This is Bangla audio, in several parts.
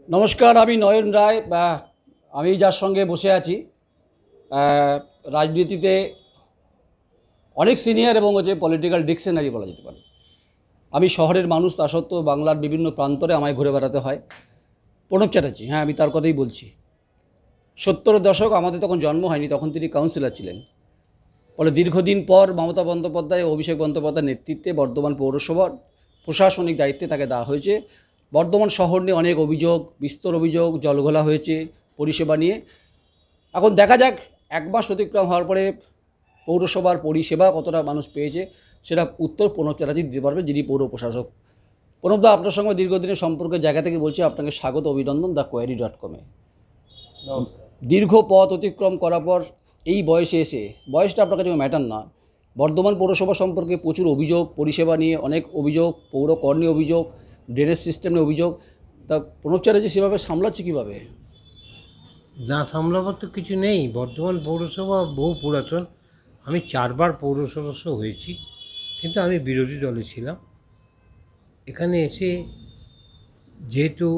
নমস্কার, আমি নয়ন রায়। আমি যার সঙ্গে বসে আছি রাজনীতিতে অনেক সিনিয়র এবং পলিটিক্যাল ডিকশনারি বলা যেতে পারে। আমি শহরের মানুষ, তা সত্ত্বেও বাংলার বিভিন্ন প্রান্তরে আমায় ঘুরে বেড়াতে হয়। প্রণব চ্যাটার্জি, হ্যাঁ, আমি তার কথাই বলছি। 70-এর দশক, আমাদের তখন জন্ম হয়নি, তখন তিনি কাউন্সিলর ছিলেন। ফলে দীর্ঘদিন পর মমতা বন্দ্যোপাধ্যায় ও অভিষেক বন্দ্যোপাধ্যায়ের নেতৃত্বে বর্ধমান পৌরসভার প্রশাসনিক দায়িত্বে তাকে দেওয়া হয়েছে। বর্ধমান শহর নিয়ে অনেক অভিযোগ, বিস্তর অভিযোগ, জলঘোলা হয়েছে পরিষেবা নিয়ে। এখন দেখা যাক, এক মাস অতিক্রম হওয়ার পরে পৌরসভার পরিষেবা কতটা মানুষ পেয়েছে সেটা উত্তর প্রণব চ্যাটার্জি দিতে পারবে, যিনি পৌর প্রশাসক। প্রণবদা, আপনার সঙ্গে দীর্ঘদিনের সম্পর্কের জায়গা থেকে বলছি আপনাকে স্বাগত, অভিনন্দন thequery.com-এ। দীর্ঘ পথ অতিক্রম করার পর এই বয়সে এসে, বয়সটা আপনার কাছে ম্যাটার না, বর্ধমান পৌরসভা সম্পর্কে প্রচুর অভিযোগ, পরিষেবা নিয়ে অনেক অভিযোগ, পৌর কর নিয়ে অভিযোগ, ড্রেনেজ সিস্টেম নিয়ে অভিযোগ। তা প্রণব চ্যাটার্জি সেভাবে সামলাচ্ছে কীভাবে? না সামলাবার তো কিছু নেই। বর্ধমান পৌরসভা বহু পুরাতন। আমি 4বার পৌর সদস্য হয়েছি, কিন্তু আমি বিরোধী দলে ছিলাম। এখানে এসে যেহেতু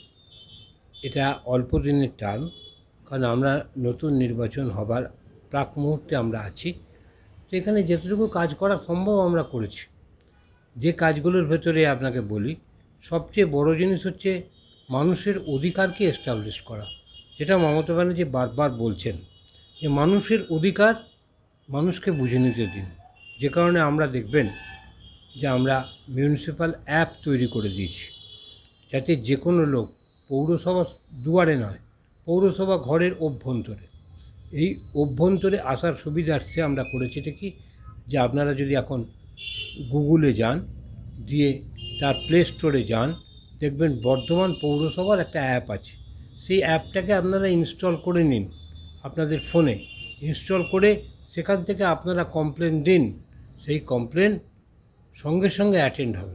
এটা অল্প দিনের টার্ম, কারণ আমরা নতুন নির্বাচন হবার প্রাক মুহূর্তে আমরা আছি, তো এখানে যেতটুকু কাজ করা সম্ভব আমরা করেছি। যে কাজগুলোর ভেতরে আপনাকে বলি, সবচেয়ে বড় জিনিস হচ্ছে মানুষের অধিকারকে এস্টাবলিশ করা, যেটা মমতা ব্যানার্জি বারবার বলছেন যে মানুষের অধিকার মানুষকে বুঝে নিতে দিন। যে কারণে আমরা দেখবেন যে আমরা মিউনিসিপ্যাল অ্যাপ তৈরি করে দিয়েছি, যাতে যে কোনো লোক পৌরসভা দুয়ারে নয়, পৌরসভা ঘরের অভ্যন্তরে, এই অভ্যন্তরে আসার সুবিধার্থে আমরা করেছি এটা কি, যে আপনারা যদি এখন গুগলে যান, দিয়ে তার প্লে স্টোরে যান, দেখবেন বর্ধমান পৌরসভার একটা অ্যাপ আছে। সেই অ্যাপটাকে আপনারা ইনস্টল করে নিন, আপনাদের ফোনে ইনস্টল করে সেখান থেকে আপনারা কমপ্লেন দিন। সেই কমপ্লেন সঙ্গে সঙ্গে অ্যাটেন্ড হবে।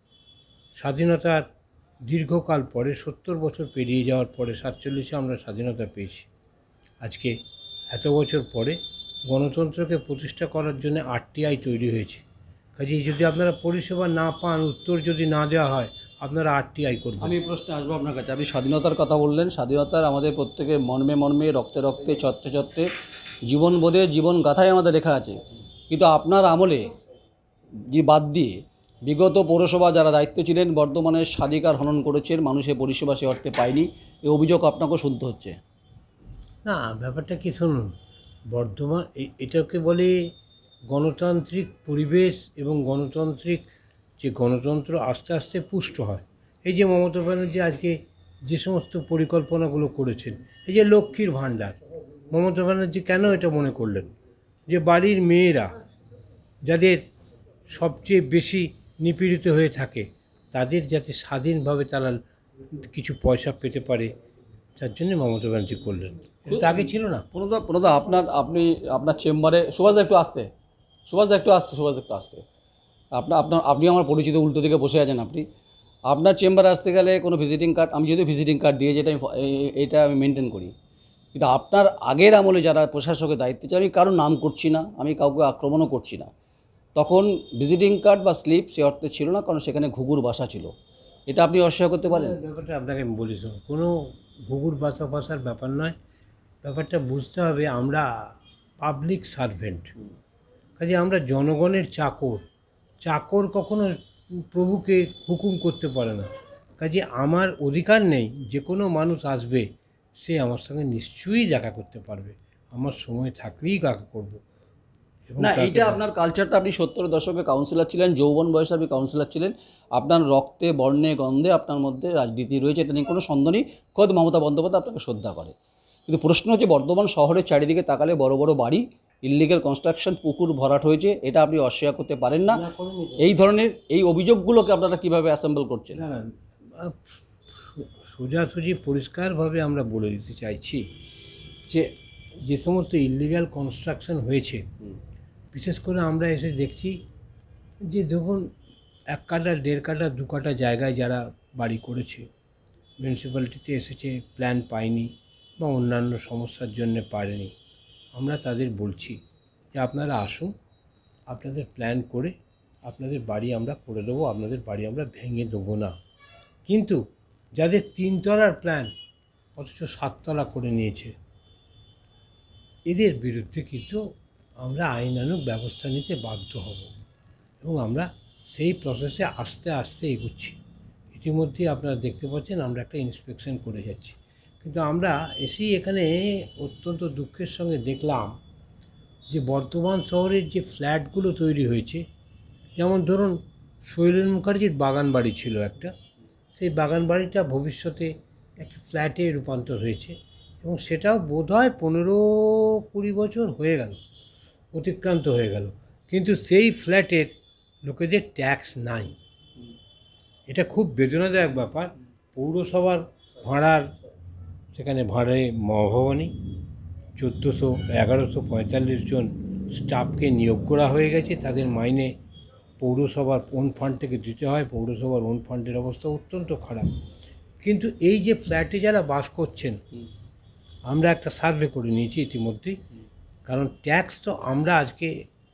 স্বাধীনতার দীর্ঘকাল পরে, 70 বছর পেরিয়ে যাওয়ার পরে, 47-এ আমরা স্বাধীনতা পেয়েছি। আজকে এত বছর পরে গণতন্ত্রকে প্রতিষ্ঠা করার জন্য আরটিআই তৈরি হয়েছে। কাজেই যদি আপনারা পরিষেবা না পান, উত্তর যদি না দেওয়া হয়, আপনারা আরটিআই করবেন। আমি প্রশ্নে আসবো আপনার কাছে। আপনি স্বাধীনতার কথা বললেন। স্বাধীনতার আমাদের প্রত্যেকের মর্মে মর্মে, রক্তে রক্তে, ছত্রে ছত্রে, জীবনবোধে, জীবন গাথায় আমাদের লেখা আছে। কিন্তু আপনার আমলে যে বাদ দিয়ে বিগত পৌরসভা যারা দায়িত্ব ছিলেন, বর্ধমানের স্বাধিকার হনন করেছেন, মানুষের পরিষেবা সে অর্থে পায়নি, এই অভিযোগ আপনাকেও শুনতে হচ্ছে। না, ব্যাপারটা কি শুনুন, বর্ধমান এটাকে বলে গণতান্ত্রিক পরিবেশ, এবং গণতান্ত্রিক যে গণতন্ত্র আস্তে আস্তে পুষ্ট হয়। এই যে মমতা ব্যানার্জি আজকে যে সমস্ত পরিকল্পনাগুলো করেছেন, এই যে লক্ষ্মীর ভাণ্ডার, মমতা ব্যানার্জি কেন এটা মনে করলেন যে বাড়ির মেয়েরা যাদের সবচেয়ে বেশি নিপীড়িত হয়ে থাকে, তাদের যাতে স্বাধীনভাবে তারা কিছু পয়সা পেতে পারে, তার জন্য মমতা ব্যানার্জি করলেন। এটা আগে ছিল না। প্রণদা, আপনার চেম্বারে, সুভাষদা একটু আসতে, সুভাষদা একটু আসতে। আপনি আমার পরিচিত, উল্টো দিকে বসে আছেন আপনি। আপনার চেম্বারে আসতে গেলে কোনো ভিজিটিং কার্ড, আমি যেহেতু ভিজিটিং কার্ড দিয়ে, যেটা এটা আমি মেনটেন করি, কিন্তু আপনার আগের আমলে যারা প্রশাসকের দায়িত্বে ছিল, আমি কারোর নাম করছি না, আমি কাউকে আক্রমণও করছি না, তখন ভিজিটিং কার্ড বা স্লিপ সে অর্থে ছিল না, কারণ সেখানে ঘুঘুর বাসা ছিল। এটা আপনি অস্বীকার করতে পারেন? ব্যাপারটা আপনাকে আমি বলি, কোনো ঘুঘুর বাসার ব্যাপার নয়। ব্যাপারটা বুঝতে হবে, আমরা পাবলিক সার্ভেন্ট, কাজে আমরা জনগণের চাকর কখনো প্রভুকে হুকুম করতে পারে না। কাজে আমার অধিকার নেই, যে কোনো মানুষ আসবে সে আমার সঙ্গে নিশ্চয়ই দেখা করতে পারবে, আমার সময় থাকলেই দেখা করব। না, এইটা আপনার কালচারটা। আপনি 70-এর দশকে কাউন্সিলর ছিলেন, যৌবন বয়সে আপনি কাউন্সিলর ছিলেন, আপনার রক্তে, বর্ণে, গন্ধে আপনার মধ্যে রাজনীতি রয়েছে, এটা নিয়ে কোনো সন্দেহ নেই। খোদ মমতা বন্দ্যোপাধ্যায় আপনাকে শ্রদ্ধা করে। কিন্তু প্রশ্ন হচ্ছে, বর্ধমান শহরের চারিদিকে তাকালে বড় বড় বাড়ি, ইললিগ্যাল কনস্ট্রাকশন, পুকুর ভরাট হয়েছে, এটা আপনি অস্বীকার করতে পারেন না। এই ধরনের এই অভিযোগগুলোকে আপনারা কীভাবে অ্যাসেম্বল করছেন? সোজাসুজি পরিষ্কারভাবে আমরা বলে দিতে চাইছি যে যে সমস্ত ইললিগ্যাল কনস্ট্রাকশন হয়েছে, বিশেষ করে আমরা এসে দেখছি যে দেখুন, 1 কাঠা, 1.5 কাঠা, 2 কাঠা জায়গায় যারা বাড়ি করেছে, মিউনিসিপ্যালিটিতে এসেছে, প্ল্যান পায়নি বা অন্যান্য সমস্যার জন্য পারেনি, আমরা তাদের বলছি যে আপনারা আসুন, আপনাদের প্ল্যান করে আপনাদের বাড়ি আমরা করে দেবো, আপনাদের বাড়ি আমরা ভেঙে দেবো না। কিন্তু যাদের 3 তলার প্ল্যান অথচ 7 তলা করে নিয়েছে, এদের বিরুদ্ধে কিন্তু আমরা আইনানুগ ব্যবস্থা নিতে বাধ্য হব এবং আমরা সেই প্রসেসে আস্তে আস্তে এগোচ্ছি। ইতিমধ্যে আপনারা দেখতে পাচ্ছেন আমরা একটা ইন্সপেকশন করে যাচ্ছি, কিন্তু আমরা এসেই এখানে অত্যন্ত দুঃখের সঙ্গে দেখলাম যে বর্ধমান শহরের যে ফ্ল্যাটগুলো তৈরি হয়েছে, যেমন ধরুন শৈলেন মুখার্জির বাগান বাড়ি ছিল একটা, সেই বাগান বাড়িটা ভবিষ্যতে একটা ফ্ল্যাটে রূপান্তর হয়েছে এবং সেটাও বোধহয় 15-20 বছর হয়ে গেল, অতিক্রান্ত হয়ে গেল, কিন্তু সেই ফ্ল্যাটের লোকেদের ট্যাক্স নাই। এটা খুব বেদনাদায়ক ব্যাপার। পৌরসভার ভাড়ার, সেখানে ভাড়ায় মহাভবানী 1145 জন স্টাফকে নিয়োগ করা হয়ে গেছে, তাদের মাইনে পৌরসভার ওন ফান্ড থেকে দিতে হয়। পৌরসভার ওন ফান্ডের অবস্থা অত্যন্ত খারাপ। কিন্তু এই যে ফ্ল্যাটে যারা বাস করছেন, আমরা একটা সার্ভে করে নিয়েছি ইতিমধ্যেই, কারণ ট্যাক্স তো আমরা আজকে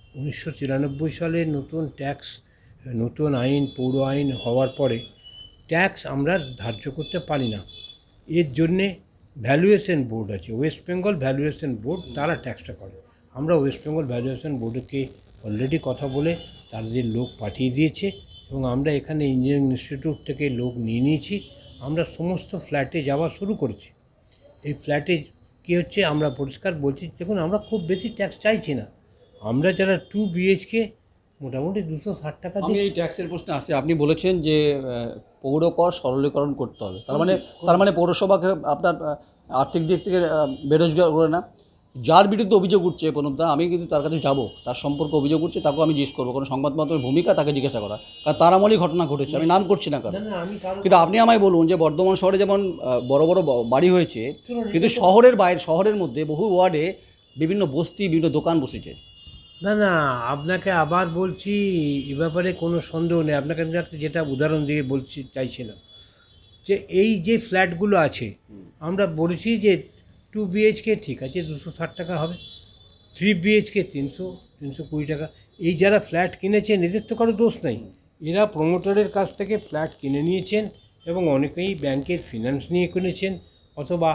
1994 সালের নতুন ট্যাক্স, নতুন আইন, পৌর আইন হওয়ার পরে ট্যাক্স আমরা ধার্য করতে পারি না। এর জন্যে ভ্যালুয়েশন বোর্ড আছে, ওয়েস্ট বেঙ্গল ভ্যালুয়েশন বোর্ড, তারা ট্যাক্সটা করে। আমরা ওয়েস্ট বেঙ্গল ভ্যালুয়েশন বোর্ডকে অলরেডি কথা বলে তাদের লোক পাঠিয়ে দিয়েছে এবং আমরা এখানে ইঞ্জিনিয়ারিং ইনস্টিটিউট থেকে লোক নিয়ে নিয়েছি। আমরা সমস্ত ফ্ল্যাটে যাওয়া শুরু করেছি। এই ফ্ল্যাটে কী হচ্ছে, আমরা পরিষ্কার বলছি, দেখুন আমরা খুব বেশি ট্যাক্স চাইছি না। আমরা যারা 2 BHK মোটামুটি 260 টাকা আমি এই ট্যাক্সের প্রশ্নে আসি। আপনি বলেছেন যে পৌর কর সরলীকরণ করতে হবে, তার মানে পৌরসভাকে আপনার আর্থিক দিক থেকে বেরোজগার করে না। যার বিরুদ্ধে অভিযোগ উঠছে প্রণবদা, আমি কিন্তু তার কাছে যাব, তার সম্পর্কে অভিযোগ উঠছে, তাকেও আমি জিজ্ঞেস করবো, কারণ সংবাদ মাধ্যমের ভূমিকা তাকে জিজ্ঞাসা করা, কারণ তার আমলেই ঘটনা ঘটেছে, আমি নাম করছি না কারণ। কিন্তু আপনি আমায় বলুন যে বর্ধমান শহরে যেমন বড় বড় বাড়ি হয়েছে, কিন্তু শহরের বাইরে, শহরের মধ্যে বহু ওয়ার্ডে বিভিন্ন বস্তি, বিভিন্ন দোকান বসেছে। না না, আপনাকে আবার বলছি, এ ব্যাপারে কোনো সন্দেহ নেই। আপনাকে আমি একটা যেটা উদাহরণ দিয়ে বলছি চাইছিলাম, যে এই যে ফ্ল্যাটগুলো আছে, আমরা বলেছি যে 2 BHK ঠিক আছে 260 টাকা হবে, 3 BHK 300-320 টাকা। এই যারা ফ্ল্যাট কিনেছেন এদের তো কারো দোষ নাই, এরা প্রমোটারের কাছ থেকে ফ্ল্যাট কিনে নিয়েছেন এবং অনেকেই ব্যাংকের ফিনান্স নিয়ে কিনেছেন, অথবা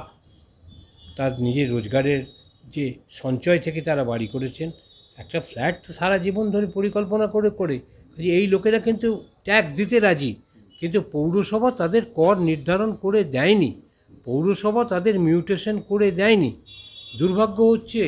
তার নিজের রোজগারের যে সঞ্চয় থেকে তারা বাড়ি করেছেন। একটা ফ্ল্যাট তো সারা জীবন ধরে পরিকল্পনা করে এই লোকেরা কিন্তু ট্যাক্স দিতে রাজি, কিন্তু পৌরসভা তাদের কর নির্ধারণ করে দেয়নি, পৌরসভা তাদের মিউটেশন করে দেয়নি। দুর্ভাগ্য হচ্ছে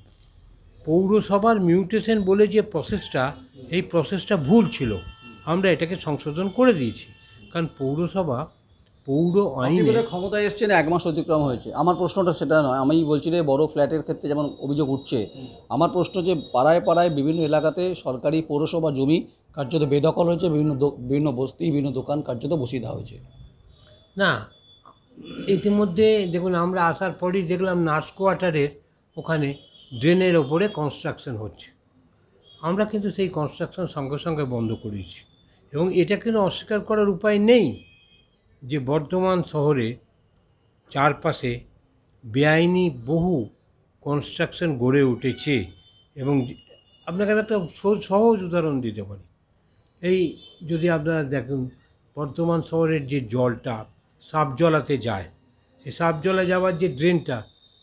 পৌরসভার মিউটেশন বলে যে প্রসেসটা, এই প্রসেসটা ভুল ছিল, আমরা এটাকে সংশোধন করে দিয়েছি। কারণ পৌরসভা পৌর আইনে ক্ষমতায় এসছেন 1 মাস অতিক্রম হয়েছে। আমার প্রশ্নটা সেটা নয়, আমি বলছি যে বড় ফ্ল্যাটের ক্ষেত্রে যেমন অভিযোগ উঠছে, আমার প্রশ্ন যে পাড়ায় পাড়ায় বিভিন্ন এলাকাতে সরকারি পৌরসভা জমি কার্যত বেদখল হয়েছে, বিভিন্ন বস্তি, বিভিন্ন দোকান কার্যত বসিয়ে দেওয়া হয়েছে। না, ইতিমধ্যে দেখুন আমরা আসার পরই দেখলাম নার্স কোয়ার্টারের ওখানে ড্রেনের ওপরে কনস্ট্রাকশন হচ্ছে। আমরা কিন্তু সেই কনস্ট্রাকশন সঙ্গে সঙ্গে বন্ধ করেছি এবং এটা কিন্তু অস্বীকার করার উপায় নেই যে বর্ধমান শহরে চারপাশে বেআইনি বহু কনস্ট্রাকশন গড়ে উঠেছে। এবং আপনাকে আমি একটা সহজ উদাহরণ দিতে পারি। এই যদি আপনারা দেখুন, বর্ধমান শহরের যে জলটা সাবজলাতে যায়, সেই সাবজলা যাওয়ার যে ড্রেনটা,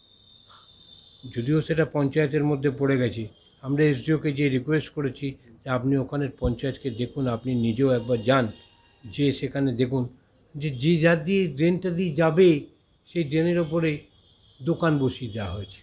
যদিও সেটা পঞ্চায়েতের মধ্যে পড়ে গেছে, আমরা এসডিওকে যে রিকোয়েস্ট করেছি যে আপনি ওখানের পঞ্চায়েতকে দেখুন, আপনি নিজেও একবার যান, যে সেখানে দেখুন যে যা দিয়ে ড্রেনটা দিয়ে যাবে সেই ড্রেনের ওপরে দোকান বসিয়ে দেওয়া হয়েছে।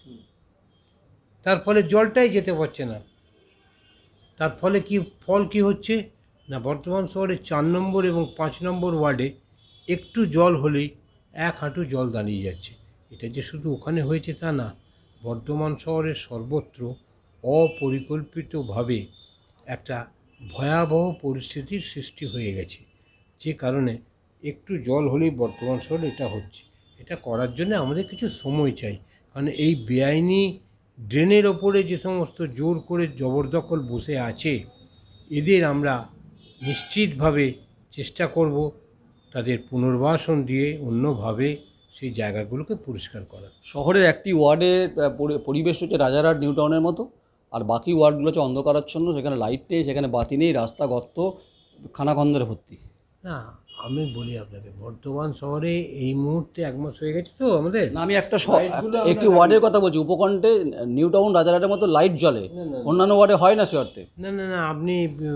তার ফলে জলটাই যেতে পারছে না। তার ফলে ফল কি হচ্ছে না, বর্তমান শহরে 4 নম্বর এবং 5 নম্বর ওয়ার্ডে একটু জল হলেই 1 হাঁটু জল দাঁড়িয়ে যাচ্ছে। এটা যে শুধু ওখানে হয়েছে তা না, বর্ধমান শহরের সর্বত্র অপরিকল্পিতভাবে একটা ভয়াবহ পরিস্থিতির সৃষ্টি হয়ে গেছে, যে কারণে একটু জল হলেই বর্ধমান শহরে এটা হচ্ছে। এটা করার জন্য আমাদের কিছু সময় চাই, কারণ এই বেআইনি ড্রেনের ওপরে যে সমস্ত জোর করে জবরদখল বসে আছে, এদের আমরা নিশ্চিতভাবে চেষ্টা করব তাদের পুনর্বাসন দিয়ে অন্যভাবে সেই জায়গাগুলোকে পরিষ্কার করার। শহরের একটি ওয়ার্ডে পরিবেশ হচ্ছে রাজারহাট নিউ টাউনের মতো, আর বাকি ওয়ার্ডগুলো হচ্ছে অন্ধকারাচ্ছন্ন, সেখানে লাইট নেই, সেখানে বাতি নেই, রাস্তা গর্ত খানাখন্দরে ভর্তি। না, আমি বলি আপনাকে, বর্ধমান শহরে এই মুহূর্তে 1 মাস হয়ে গেছে তো আমাদের। না, আমি লাইটগুলো আমরা একটি ওয়ার্ডের কথা বলছি, উপকণ্ঠে নিউ টাউন রাজারহাটের মতো লাইট জ্বলে, অন্যান্য ওয়ার্ডে হয় না সে অর্থে। না না না, আপনি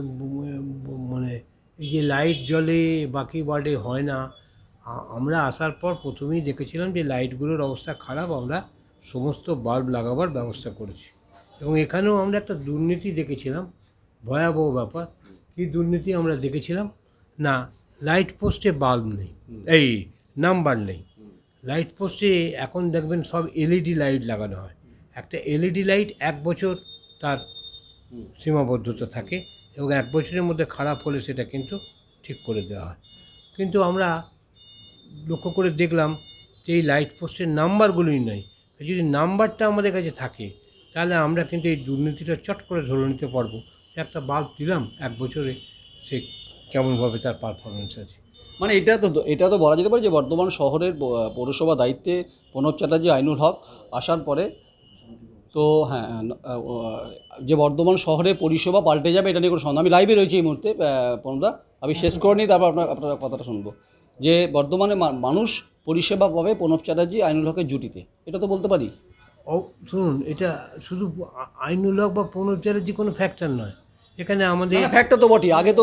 মানে এই যে লাইট জ্বলে বাকি ওয়ার্ডে হয় না, আমরা আসার পর প্রথমেই দেখেছিলাম যে লাইটগুলোর অবস্থা খারাপ, আমরা সমস্ত বাল্ব লাগাবার ব্যবস্থা করেছি। এবং এখানেও আমরা একটা দুর্নীতি দেখেছিলাম, ভয়াবহ ব্যাপার। কী দুর্নীতি আমরা দেখেছিলাম না, লাইট পোস্টে বাল্ব নেই, এই নাম্বার নেই। লাইট পোস্টে এখন দেখবেন সব এলইডি লাইট লাগানো হয়। একটা এলইডি লাইট 1 বছর তার সীমাবদ্ধতা থাকে এবং 1 বছরের মধ্যে খারাপ হলে সেটা কিন্তু ঠিক করে দেওয়া হয়। কিন্তু আমরা লক্ষ্য করে দেখলাম যে এই লাইট পোস্টের নাম্বারগুলোই নেই। যদি নাম্বারটা আমাদের কাছে থাকে তাহলে আমরা কিন্তু এই দুর্নীতিটা চট করে ধরে নিতে পারবো। একটা বাল্ব দিলাম 1 বছরে, সে কেমনভাবে তার পারফরমেন্স আছে। মানে এটা তো বলা যেতে পারে যে বর্ধমান শহরের পৌরসভা দায়িত্বে প্রণব চ্যাটার্জি, আইনুল হক আসার পরে তো হ্যাঁ, যে বর্ধমান শহরের পরিষেবা পাল্টে যাবে এটা নিয়ে কোনো সন্দেহ। আমি লাইভে রয়েছি এই মুহূর্তে, প্রণবদা আমি শেষ করে নিই, তারপর আপনার কথাটা শুনবো। যে বর্ধমানে মানুষ পরিষেবা পাবে প্রণব চ্যাটার্জি, আইনুল হকের জুটিতে, এটা তো বলতে পারি। ও শুনুন, এটা শুধু আইনুল হক বা প্রণব চ্যাটার্জি কোনো ফ্যাক্টর নয়। এখানে আমাদের ফ্যাক্টর তো বটেই, আগে তো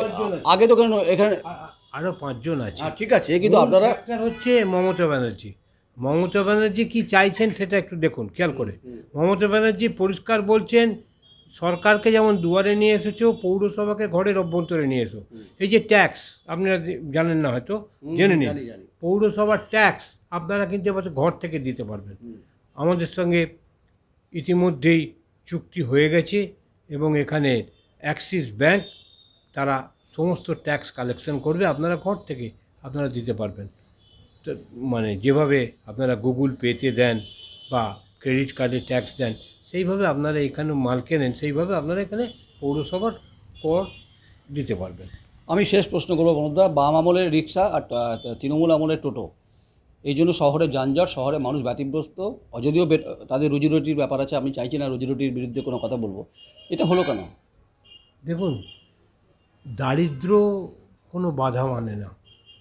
এখানে আরও 5 জন আছে। ঠিক আছে, কিন্তু আপনারা ফ্যাক্টর হচ্ছে মমতা ব্যানার্জি। মমতা ব্যানার্জি কী চাইছেন সেটা একটু দেখুন খেয়াল করে। মমতা ব্যানার্জি পরিষ্কার বলছেন, সরকারকে যেমন দুয়ারে নিয়ে এসেছো, পৌরসভাকে ঘরের অভ্যন্তরে নিয়ে এসো। এই যে ট্যাক্স, আপনারা জানেন না হয়তো, জেনে নিন, পৌরসভার ট্যাক্স আপনারা কিন্তু এবার ঘর থেকে দিতে পারবেন। আমাদের সঙ্গে ইতিমধ্যেই চুক্তি হয়ে গেছে এবং এখানে অ্যাক্সিস ব্যাংক তারা সমস্ত ট্যাক্স কালেকশন করবে, আপনারা ঘর থেকে আপনারা দিতে পারবেন। তো মানে যেভাবে আপনারা গুগল পেতে দেন বা ক্রেডিট কার্ডে ট্যাক্স দেন, সেইভাবে আপনারা এখানে মাল কেনেন, সেইভাবে আপনারা এখানে পৌরসভার কর দিতে পারবেন। আমি শেষ প্রশ্ন করবো প্রণবদা, বাম আমলের রিক্সা আর তৃণমূল আমলের টোটো, এই জন্য শহরে যানজট, শহরে মানুষ ব্যতিগ্রস্ত, যদিও তাদের রুজিরুটির ব্যাপার আছে, আমি চাইছি না রুজিরুটির বিরুদ্ধে কোনো কথা বলবো, এটা হলো কেন? দেখুন, দারিদ্র কোনো বাধা মানে না।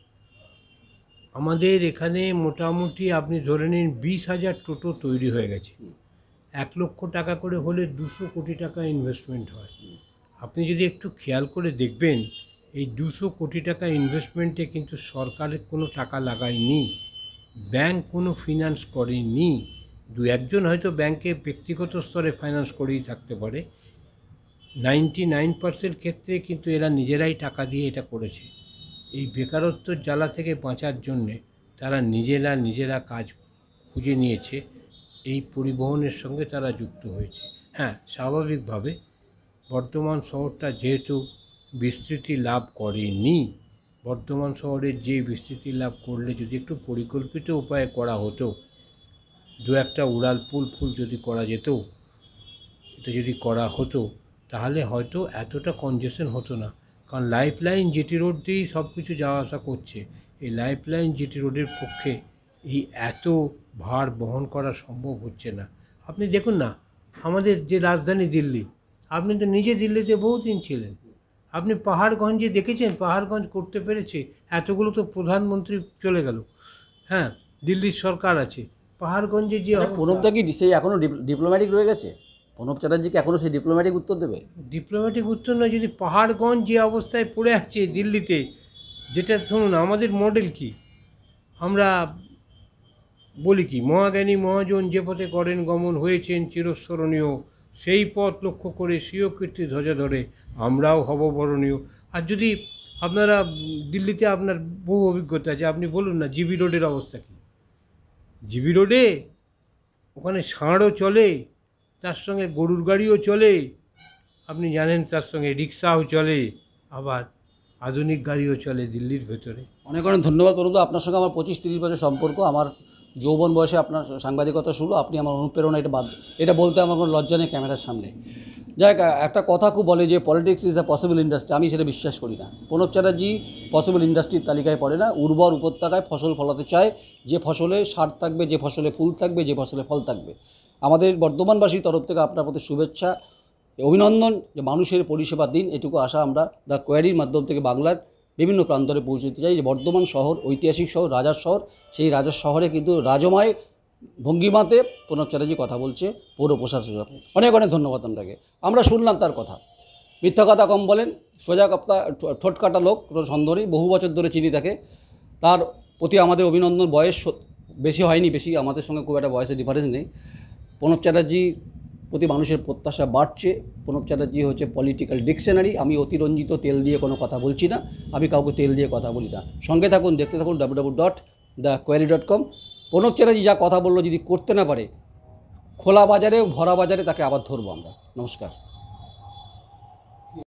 আমাদের এখানে মোটামুটি আপনি ধরে নিন 20,000 টোটো তৈরি হয়ে গেছে। 1 লক্ষ টাকা করে হলে 200 কোটি টাকা ইনভেস্টমেন্ট হয়। আপনি যদি একটু খেয়াল করে দেখবেন, এই 200 কোটি টাকা ইনভেস্টমেন্টে কিন্তু সরকারের কোনো টাকা লাগায়নি, ব্যাংক কোনো ফিনান্স করেনি। 2-1 জন হয়তো ব্যাংকে ব্যক্তিগত স্তরে ফাইন্যান্স করেই থাকতে পারে, 99% ক্ষেত্রে কিন্তু এরা নিজেরাই টাকা দিয়ে এটা করেছে। এই বেকারত্বের জ্বালা থেকে বাঁচার জন্যে তারা নিজেরা কাজ খুঁজে নিয়েছে, এই পরিবহনের সঙ্গে তারা যুক্ত হয়েছে। হ্যাঁ, স্বাভাবিকভাবে বর্ধমান শহরটা যেহেতু বিস্তৃতি লাভ করেনি, বর্ধমান শহরের যে বিস্তৃতি লাভ করলে যদি একটু পরিকল্পিত উপায়ে করা হতো, 2-1টা উড়াল ফুল যদি করা যেত, এটা যদি করা হতো তাহলে হয়তো এতটা কনজেশন হতো না। কারণ লাইফলাইন জিটি রোড দিয়েই সব কিছু যাওয়া আসা করছে। এই লাইফলাইন জিটি রোডের পক্ষে এই এত ভার বহন করা সম্ভব হচ্ছে না। আপনি দেখুন না, আমাদের যে রাজধানী দিল্লি, আপনি তো নিজে দিল্লিতে বহুদিন ছিলেন, আপনি পাহাড়গঞ্জে দেখেছেন পাহাড়গঞ্জ করতে পেরেছে? এতগুলো তো প্রধানমন্ত্রী চলে গেল, হ্যাঁ, দিল্লির সরকার আছে, পাহাড়গঞ্জে যে প্রণবদা কি সেই এখনও ডিপ্লোম্যাটিক রয়ে গেছে? প্রণব চ্যাটার্জিকে এখনও সেই ডিপ্লোম্যাটিক উত্তর দেবে? ডিপ্লোম্যাটিক উত্তর নয়, যদি পাহাড়গঞ্জ যে অবস্থায় পড়ে আছে দিল্লিতে, যেটা শুনুন আমাদের মডেল কি, আমরা বলি কি, মহাজ্ঞানী মহাজন যে পথে করেন গমন হয়েছেন চিরস্মরণীয়, সেই পথ লক্ষ্য করে স্বীয় কীর্তি ধ্বজা ধরে আমরাও হব বরণীয়। আর যদি আপনারা দিল্লিতে আপনার বহু অভিজ্ঞতা আছে, আপনি বলুন না জিবি রোডের অবস্থা কী। জিবি রোডে ওখানে ষাঁড়ও চলে, তার সঙ্গে গরুর গাড়িও চলে, আপনি জানেন তার সঙ্গে রিক্সাও চলে, আবার আধুনিক গাড়িও চলে দিল্লির ভেতরে। অনেক অনেক ধন্যবাদ প্রণবদা, আপনার সঙ্গে আমার 25-30 বছর সম্পর্ক, আমার যৌবন বয়সে আপনার সাংবাদিকতা শুরু, আপনি আমার অনুপ্রেরণা, এটা বলতে আমার কোনো লজ্জা নেই ক্যামেরার সামনে। যাই হোক, একটা কথা খুব বলে যে politics is the possible industry, আমি সেটা বিশ্বাস করি না। প্রণব চ্যাটার্জি পসিবল ইন্ডাস্ট্রির তালিকায় পড়ে না। উর্বর উপত্যকায় ফসল ফলাতে চায়, যে ফসলে সার থাকবে, যে ফসলে ফুল থাকবে, যে ফসলে ফল থাকবে। আমাদের বর্ধমানবাসীর তরফ থেকে আপনার প্রতি শুভেচ্ছা, অভিনন্দন, যে মানুষের পরিষেবা দিন, এটুকু আশা আমরা দ্য কোয়ারির মাধ্যম থেকে বাংলার বিভিন্ন প্রান্তরে পৌঁছে দিতে চাই। যে বর্ধমান শহর ঐতিহাসিক শহর, রাজার শহর, সেই রাজার শহরে কিন্তু রাজময় ভঙ্গিমাতে প্রণব চ্যাটার্জি কথা বলছে পৌর প্রশাসক। অনেক অনেক ধন্যবাদ আপনাকে। আমরা শুনলাম তার কথা, মিথ্যা কথা কম বলেন, সোজা কথা, ঠোঁট কাটা লোক, কোনো সন্দেহ নেই, বহু বছর ধরে চিনি তাকে। তার প্রতি আমাদের অভিনন্দন। বয়স বেশি হয়নি, বেশি আমাদের সঙ্গে খুব একটা বয়সের ডিফারেন্স নেই। প্রণব চ্যাটার্জি প্রতি মানুষের প্রত্যাশা বাড়ছে। প্রণব চ্যাটার্জি হচ্ছে পলিটিক্যাল ডিকশনারি। আমি অতিরঞ্জিত তেল দিয়ে কোনো কথা বলছি না, আমি কাউকে তেল দিয়ে কথা বলি না। সঙ্গে থাকুন, দেখতে থাকুন www.thequery.com। প্রণব চ্যাটার্জি যা কথা বললো যদি করতে না পারে, খোলা বাজারে ভরা বাজারে তাকে আবার ধরবো আমরা। নমস্কার।